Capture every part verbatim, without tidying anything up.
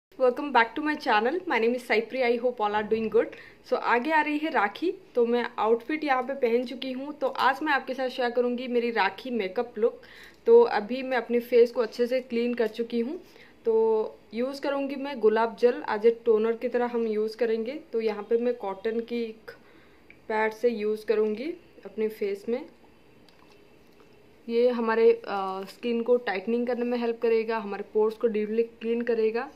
Welcome back to my channel. My name is Saipri. I hope all are doing good. So आगे आ रही है राखी, तो मैं आउटफिट यहाँ पे पहन चुकी हूँ। तो आज मैं आपके साथ शेयर करूँगी मेरी राखी मेकअप लुक। तो अभी मैं अपने फेस को अच्छे से क्लीन कर चुकी हूँ। तो यूज़ करूँगी मैं गुलाब जल, आज एक टोनर की तरह हम यूज़ करेंगे। तो यहाँ पर मैं कॉटन की पैड से यूज़ करूँगी अपने फेस में। ये हमारे स्किन को टाइटनिंग करने में हेल्प करेगा, हमारे पोर्स को डीपली क्लीन करेगा।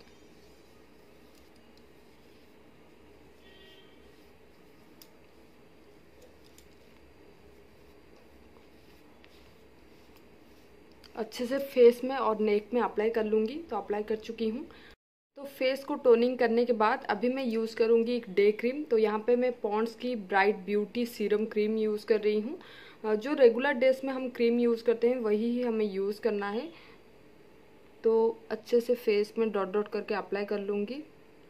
अच्छे से फेस में और नेक में अप्लाई कर लूँगी। तो अप्लाई कर चुकी हूँ। तो फेस को टोनिंग करने के बाद अभी मैं यूज़ करूँगी एक डे क्रीम। तो यहाँ पे मैं पॉन्ड्स की bright beauty serum cream use कर रही हूँ। जो रेगुलर डेज में हम क्रीम यूज़ करते हैं वही ही हमें यूज़ करना है। तो अच्छे से फेस में डॉट डॉट करके अप्लाई कर लूँगी।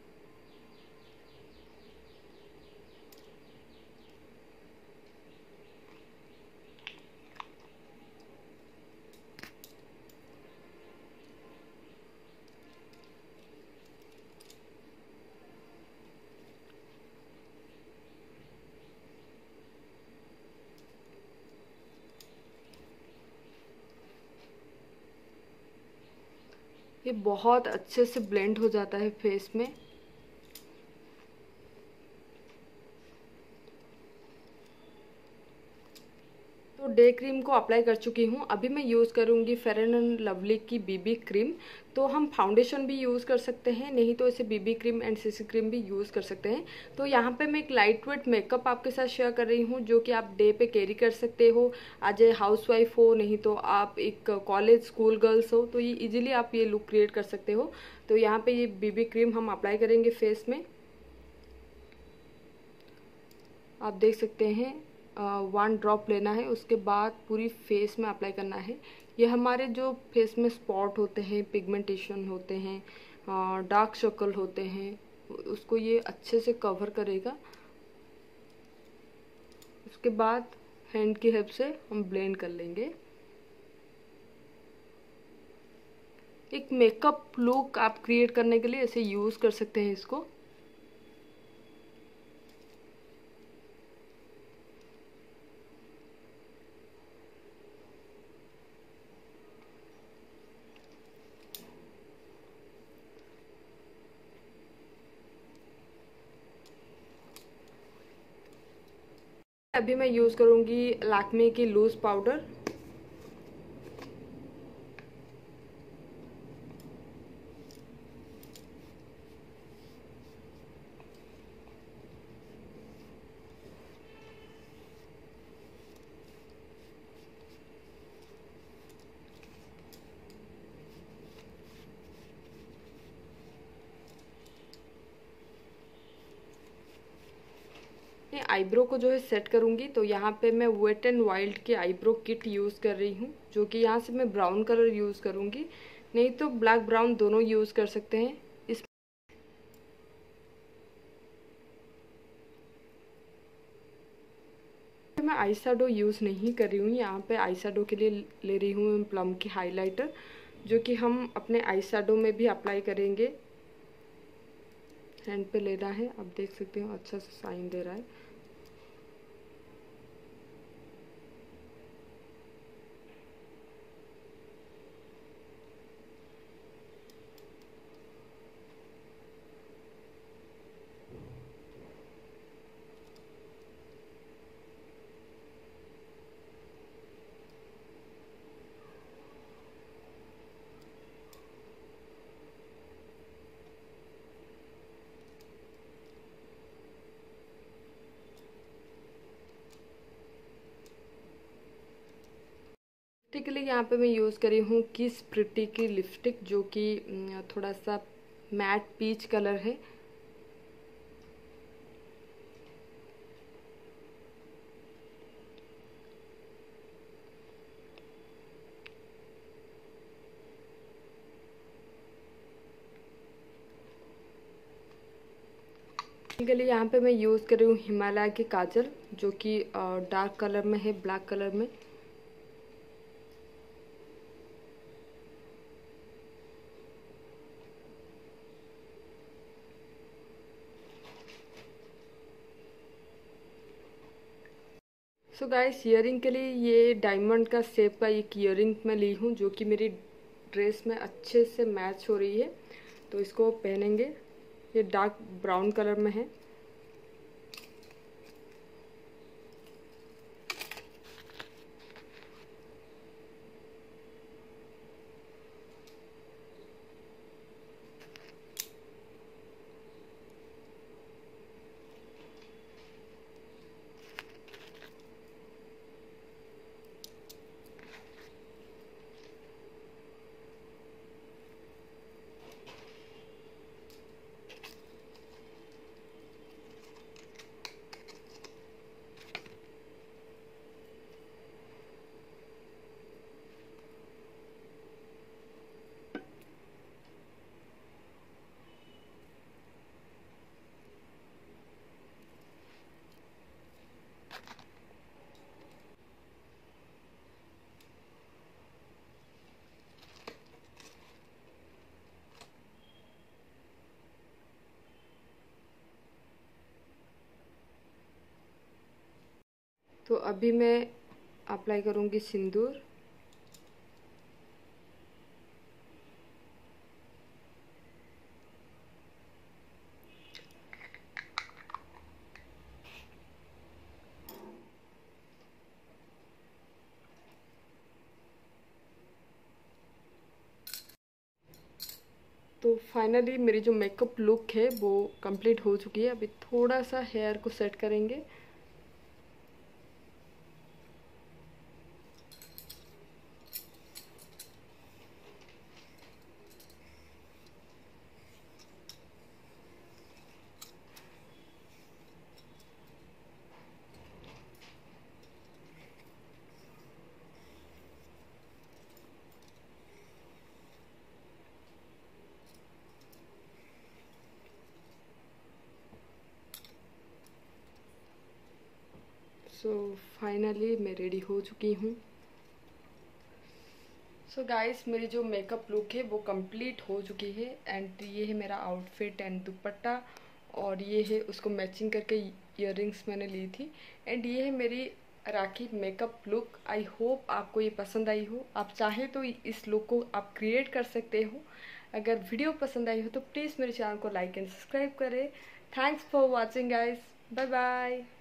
ये बहुत अच्छे से ब्लेंड हो जाता है फेस में। तो डे क्रीम को अप्लाई कर चुकी हूँ। अभी मैं यूज़ करूँगी फेयर एंड लवली की बीबी क्रीम। तो हम फाउंडेशन भी यूज़ कर सकते हैं, नहीं तो इसे BB cream and CC cream भी यूज़ कर सकते हैं। तो यहाँ पे मैं एक लाइट वेट मेकअप आपके साथ शेयर कर रही हूँ, जो कि आप डे पे कैरी कर सकते हो। आज हाउस वाइफ हो, नहीं तो आप एक कॉलेज स्कूल गर्ल्स हो, तो ये इजीली आप ये लुक क्रिएट कर सकते हो। तो यहाँ पे ये बीबी क्रीम हम अप्लाई करेंगे फेस में। आप देख सकते हैं वन ड्रॉप लेना है, उसके बाद पूरी फेस में अप्लाई करना है। ये हमारे जो फेस में स्पॉट होते हैं, पिगमेंटेशन होते हैं, डार्क सर्कल होते हैं, उसको ये अच्छे से कवर करेगा। उसके बाद हैंड की हेल्प से हम ब्लेंड कर लेंगे। एक मेकअप लुक आप क्रिएट करने के लिए ऐसे यूज़ कर सकते हैं इसको। अभी मैं यूज़ करूँगी लैक्मे की लूज पाउडर। आईब्रो को जो है सेट करूँगी। तो यहाँ पे मैं वेट एंड वाइल्ड की आईब्रो किट यूज़ कर रही हूँ, जो कि यहाँ से मैं ब्राउन कलर यूज़ करूँगी, नहीं तो ब्लैक ब्राउन दोनों यूज़ कर सकते हैं। इस मैं आई शैडो यूज़ नहीं कर रही हूँ। यहाँ पे आई शैडो के लिए ले रही हूँ प्लम की हाइलाइटर, जो कि हम अपने आई शैडो में भी अप्लाई करेंगे। हैंड पे लेना है, आप देख सकते हो अच्छा सा साइन दे रहा है। लिपस्टिक के लिए यहाँ पे मैं यूज़ करी हूँ किस प्रिटी की लिपस्टिक, जो कि थोड़ा सा मैट पीच कलर है। के लिए यहाँ पे मैं यूज़ कर रही हूँ हिमालय की काजल, जो कि डार्क कलर में है, ब्लैक कलर में। सो गाइस, ईयरिंग के लिए ये डायमंड का शेप का एक ईयरिंग मैं ली हूँ, जो कि मेरी ड्रेस में अच्छे से मैच हो रही है। तो इसको पहनेंगे। ये डार्क ब्राउन कलर में है। तो अभी मैं अप्लाई करूँगी सिंदूर। तो फाइनली मेरी जो मेकअप लुक है वो कंप्लीट हो चुकी है। अभी थोड़ा सा हेयर को सेट करेंगे। सो फाइनली मैं रेडी हो चुकी हूँ। सो गाइस, मेरी जो मेकअप लुक है वो कंप्लीट हो चुकी है। एंड ये है मेरा आउटफिट एंड दुपट्टा, और ये है उसको मैचिंग करके इयररिंग्स मैंने ली थी। एंड ये है मेरी Rakhi makeup look. I hope आपको ये पसंद आई हो। आप चाहें तो इस लुक को आप क्रिएट कर सकते हो। अगर वीडियो पसंद आई हो तो प्लीज़ मेरे चैनल को लाइक एंड सब्सक्राइब करें। Thanks for watching guys. Bye bye.